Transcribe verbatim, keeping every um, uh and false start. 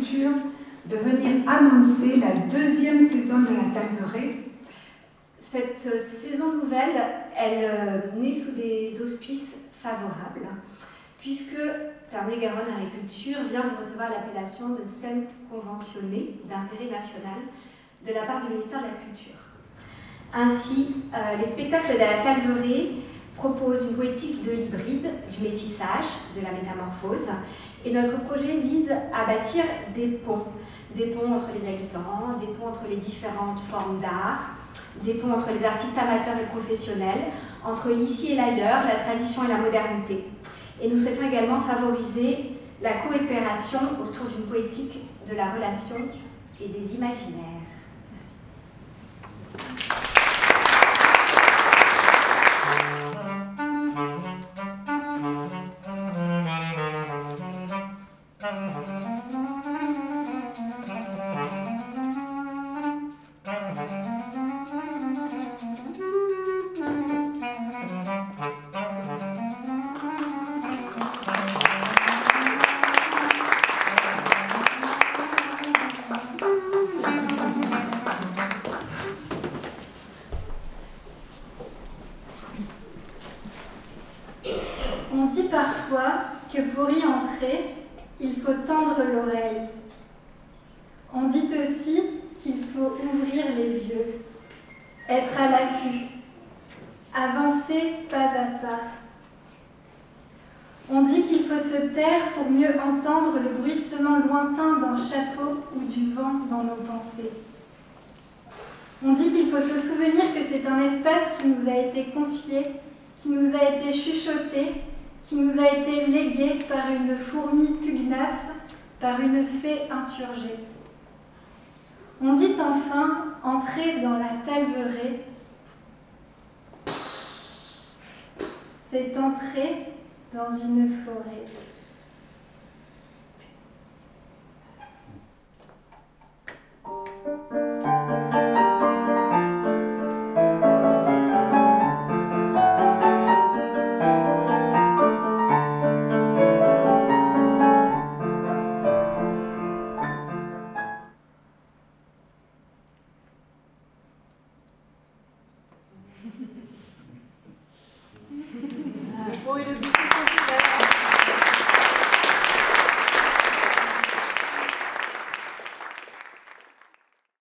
Culture de venir annoncer la deuxième saison de la Talverée. Cette saison nouvelle, elle naît sous des auspices favorables, puisque Tarn-et-Garonne Agriculture vient de recevoir l'appellation de scène conventionnée d'intérêt national de la part du ministère de la Culture. Ainsi, euh, les spectacles de la Talverée proposent une poétique de l'hybride, du métissage, de la métamorphose, et notre projet vise à bâtir des ponts, des ponts entre les habitants, des ponts entre les différentes formes d'art, des ponts entre les artistes amateurs et professionnels, entre l'ici et l'ailleurs, la tradition et la modernité. Et nous souhaitons également favoriser la coopération autour d'une poétique de la relation et des imaginaires. On dit parfois que pour y entrer, il faut tendre l'oreille. On dit aussi qu'il faut ouvrir les yeux, être à l'affût, avancer pas à pas. On dit qu'il faut se taire pour mieux entendre le bruissement lointain d'un chapeau ou du vent dans nos pensées. On dit qu'il faut se souvenir que c'est un espace qui nous a été confié, qui nous a été chuchoté, qui nous a été légué par une fourmi pugnace, par une fée insurgée. On dit enfin entrer dans la Talverée. C'est entrer dans une forêt. Bon, et le but